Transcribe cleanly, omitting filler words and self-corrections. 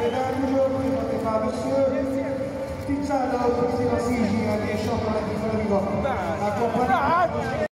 Mesdames, toujours présenté par monsieur Pizzano, président CJ, les champions de la Ligue.